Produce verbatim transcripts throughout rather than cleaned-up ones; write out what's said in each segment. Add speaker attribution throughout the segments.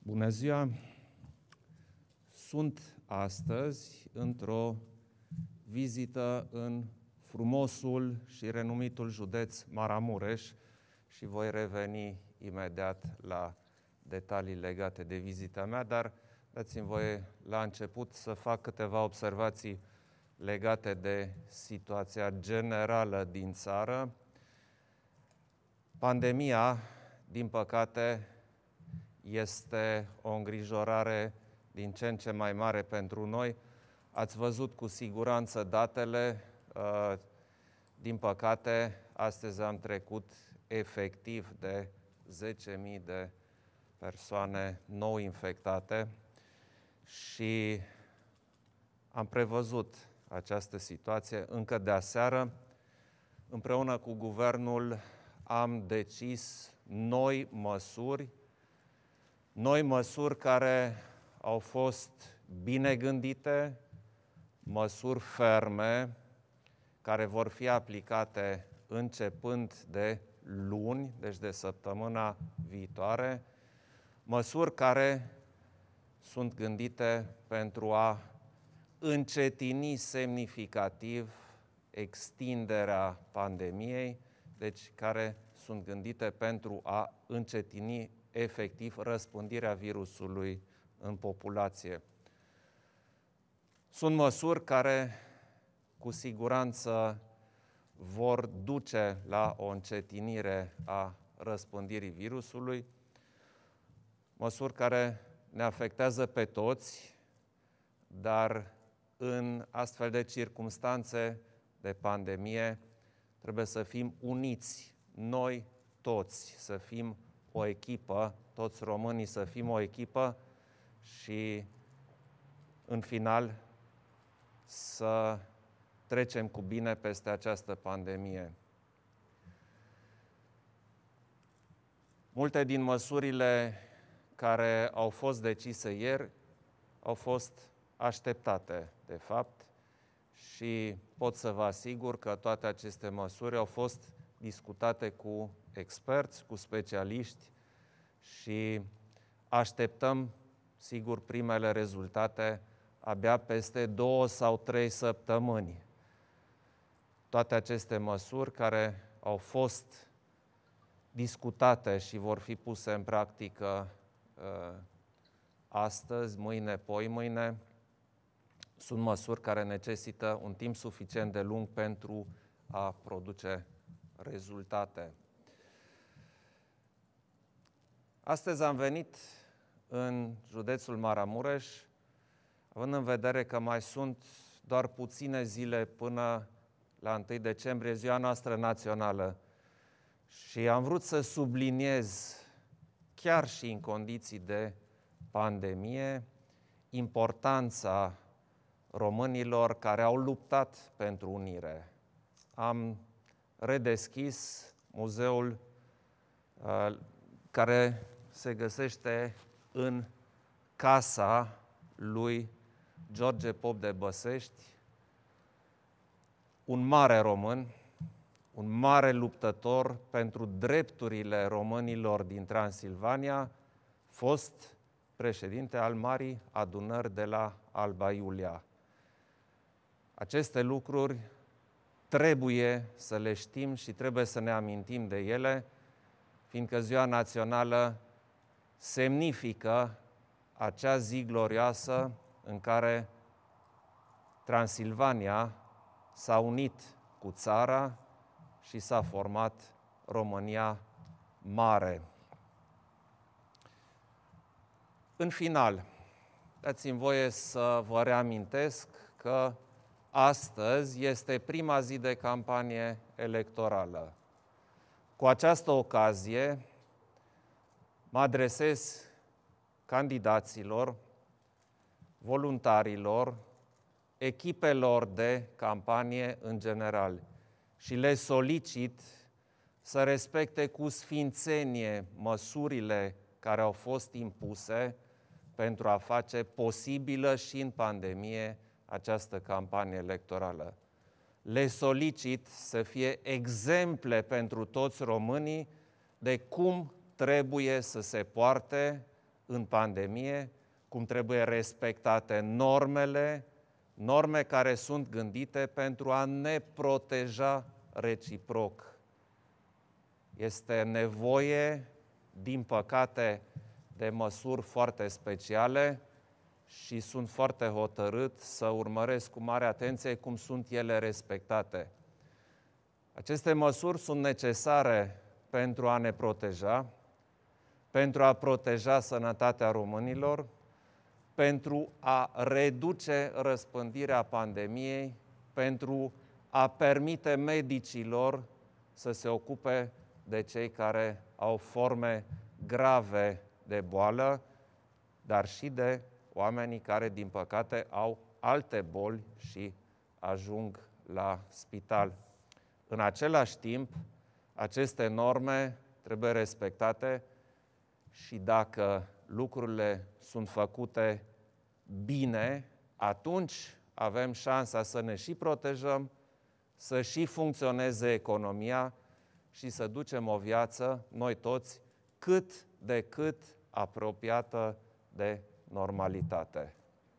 Speaker 1: Bună ziua! Sunt astăzi într-o vizită în frumosul și renumitul județ Maramureș și voi reveni imediat la detalii legate de vizita mea, dar dați-mi voie la început să fac câteva observații legate de situația generală din țară. Pandemia, din păcate, este o îngrijorare din ce în ce mai mare pentru noi. Ați văzut cu siguranță datele. Din păcate, astăzi am trecut efectiv de zece mii de persoane nou infectate și am prevăzut această situație încă de aseară. Împreună cu guvernul am decis noi măsuri, noi măsuri care au fost bine gândite, măsuri ferme, care vor fi aplicate începând de luni, deci de săptămâna viitoare, măsuri care sunt gândite pentru a încetini semnificativ extinderea pandemiei, deci care sunt gândite pentru a încetini efectiv răspândirea virusului în populație. Sunt măsuri care cu siguranță vor duce la o încetinire a răspândirii virusului, măsuri care ne afectează pe toți, dar în astfel de circumstanțe de pandemie trebuie să fim uniți, noi toți, să fim o echipă, toți românii să fim o echipă și, în final, să trecem cu bine peste această pandemie. Multe din măsurile care au fost decise ieri au fost așteptate, de fapt, și pot să vă asigur că toate aceste măsuri au fost discutate cu experți, cu specialiști și așteptăm, sigur, primele rezultate abia peste două sau trei săptămâni. Toate aceste măsuri care au fost discutate și vor fi puse în practică uh, astăzi, mâine, poimâine, sunt măsuri care necesită un timp suficient de lung pentru a produce rezultate. Astăzi am venit în județul Maramureș, având în vedere că mai sunt doar puține zile până la întâi decembrie, ziua noastră națională, și am vrut să subliniez, chiar și în condiții de pandemie, importanța românilor care au luptat pentru unire. Am redeschis muzeul uh, care se găsește în casa lui George Pop de Băsești, un mare român, un mare luptător pentru drepturile românilor din Transilvania, fost președinte al Marii Adunări de la Alba Iulia. Aceste lucruri trebuie să le știm și trebuie să ne amintim de ele, fiindcă Ziua Națională semnifică acea zi glorioasă în care Transilvania s-a unit cu țara și s-a format România Mare. În final, dați-mi voie să vă reamintesc că astăzi este prima zi de campanie electorală. Cu această ocazie mă adresez candidaților, voluntarilor, echipelor de campanie în general și le solicit să respecte cu sfințenie măsurile care au fost impuse pentru a face posibilă și în pandemie această campanie electorală. Le solicit să fie exemple pentru toți românii de cum trebuie să se poarte în pandemie, cum trebuie respectate normele, norme care sunt gândite pentru a ne proteja reciproc. Este nevoie, din păcate, de măsuri foarte speciale și sunt foarte hotărât să urmăresc cu mare atenție cum sunt ele respectate. Aceste măsuri sunt necesare pentru a ne proteja, pentru a proteja sănătatea românilor, pentru a reduce răspândirea pandemiei, pentru a permite medicilor să se ocupe de cei care au forme grave de boală, dar și de oamenii care, din păcate, au alte boli și ajung la spital. În același timp, aceste norme trebuie respectate și dacă lucrurile sunt făcute bine, atunci avem șansa să ne și protejăm, să și funcționeze economia și să ducem o viață, noi toți, cât de cât apropiată de normalitate.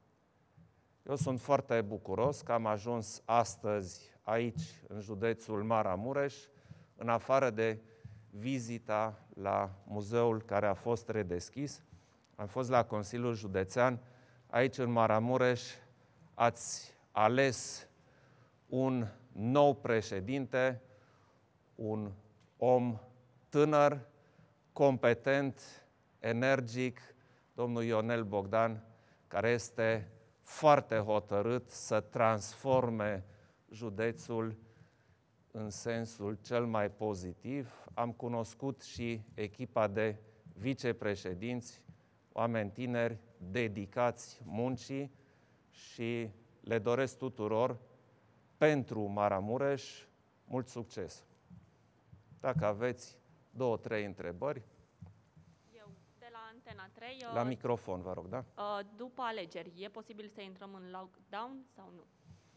Speaker 1: Eu sunt foarte bucuros că am ajuns astăzi aici, în județul Maramureș, în afară de vizita la muzeul care a fost redeschis. Am fost la Consiliul Județean. Aici, în Maramureș, ați ales un nou președinte, un om tânăr, competent, energic, domnul Ionel Bogdan, care este foarte hotărât să transforme județul în sensul cel mai pozitiv. Am cunoscut și echipa de vicepreședinți, oameni tineri, dedicați muncii și le doresc tuturor, pentru Maramureș, mult succes. Dacă aveți două, trei întrebări.
Speaker 2: Eu, de la Antena trei...
Speaker 1: La microfon, vă rog, da?
Speaker 2: După alegeri, e posibil să intrăm în lockdown sau nu?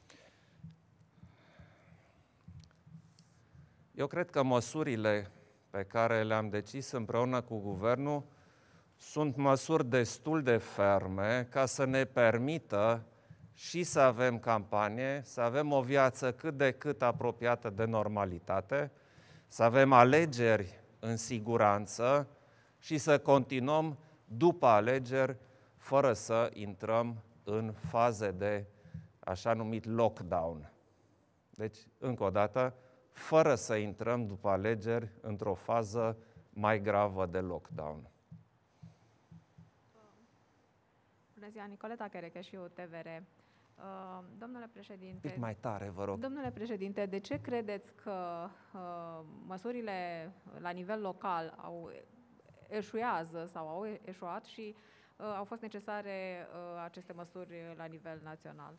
Speaker 1: Eu cred că măsurile pe care le-am decis împreună cu Guvernul sunt măsuri destul de ferme ca să ne permită și să avem campanie, să avem o viață cât de cât apropiată de normalitate, să avem alegeri în siguranță și să continuăm după alegeri fără să intrăm în faze de așa numit lockdown. Deci, încă o dată, fără să intrăm după alegeri într-o fază mai gravă de lockdown.
Speaker 3: Bună ziua, Nicoleta Cherecheșiu, T V R. Uh, domnule președinte,
Speaker 1: Pic mai tare, vă rog.
Speaker 3: Domnule președinte, de ce credeți că uh, măsurile la nivel local au eșuează sau au eșuat și uh, au fost necesare uh, aceste măsuri la nivel național?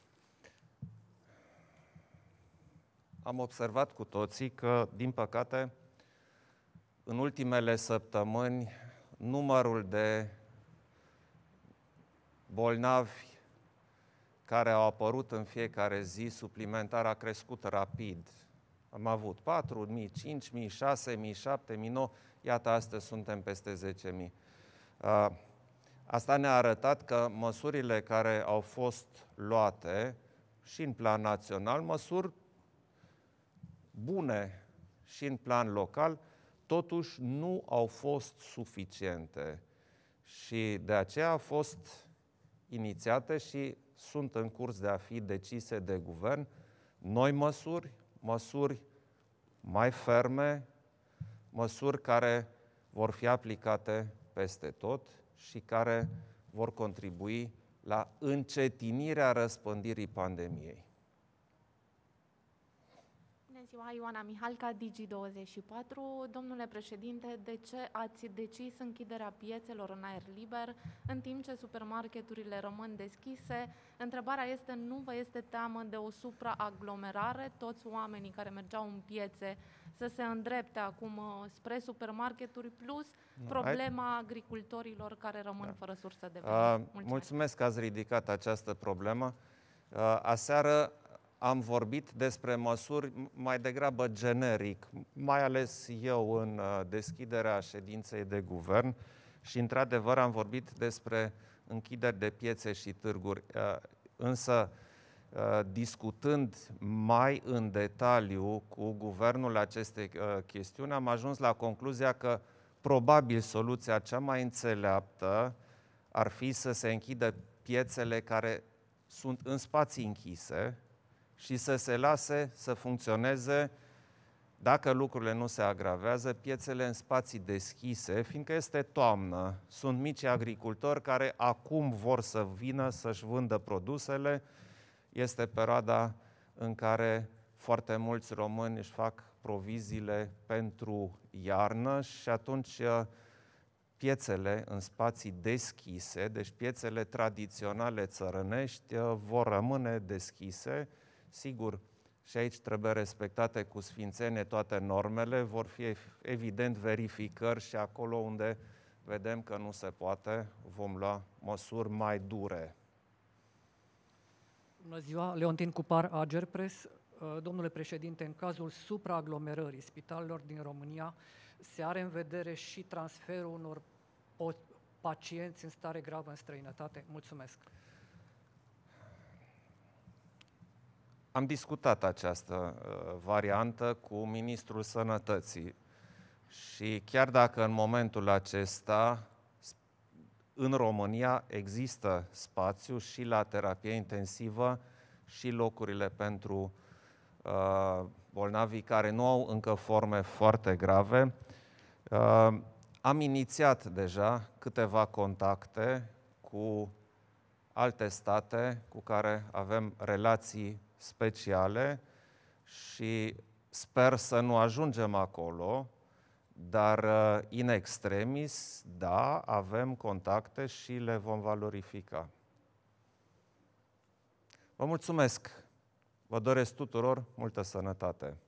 Speaker 1: Am observat cu toții că, din păcate, în ultimele săptămâni, numărul de bolnavi care au apărut în fiecare zi suplimentar a crescut rapid. Am avut patru mii, cinci mii, șase mii, șapte mii, nouă mii, iată, astăzi suntem peste zece mii. Asta ne-a arătat că măsurile care au fost luate și în plan național, măsuri bune și în plan local, totuși nu au fost suficiente. Și de aceea au fost inițiate și sunt în curs de a fi decise de guvern noi măsuri, măsuri mai ferme, măsuri care vor fi aplicate peste tot și care vor contribui la încetinirea răspândirii pandemiei.
Speaker 2: Bună ziua, Ioana Mihalca, Digi douăzeci și patru. Domnule președinte, de ce ați decis închiderea piețelor în aer liber, în timp ce supermarketurile rămân deschise? Întrebarea este, nu vă este teamă de o supraaglomerare? Toți oamenii care mergeau în piețe să se îndrepte acum spre supermarketuri, plus problema agricultorilor care rămân da. fără sursă de venit. Uh,
Speaker 1: mulțumesc. mulțumesc că ați ridicat această problemă. Uh, aseară am vorbit despre măsuri mai degrabă generic, mai ales eu în deschiderea ședinței de guvern Și, într-adevăr, am vorbit despre închideri de piețe și târguri, însă, discutând mai în detaliu cu guvernul acestei chestiuni, am ajuns la concluzia că probabil soluția cea mai înțeleaptă ar fi să se închidă piețele care sunt în spații închise și să se lase să funcționeze, dacă lucrurile nu se agravează, piețele în spații deschise, fiindcă este toamnă. Sunt mici agricultori care acum vor să vină să-și vândă produsele. Este perioada în care foarte mulți români își fac proviziile pentru iarnă și atunci piețele în spații deschise, deci piețele tradiționale țărănești, vor rămâne deschise. Sigur, și aici trebuie respectate cu sfințenie toate normele, vor fi evident verificări și acolo unde vedem că nu se poate, vom lua măsuri mai dure.
Speaker 4: Bună ziua, Leontin Cupar, Agerpres. Domnule președinte, în cazul supraaglomerării spitalelor din România, se are în vedere și transferul unor pacienți în stare gravă în străinătate? Mulțumesc.
Speaker 1: Am discutat această uh, variantă cu Ministrul Sănătății și chiar dacă în momentul acesta în România există spațiu și la terapie intensivă și locurile pentru uh, bolnavii care nu au încă forme foarte grave, uh, am inițiat deja câteva contacte cu alte state cu care avem relații speciale și sper să nu ajungem acolo, dar in extremis, da, avem contacte și le vom valorifica. Vă mulțumesc! Vă doresc tuturor multă sănătate!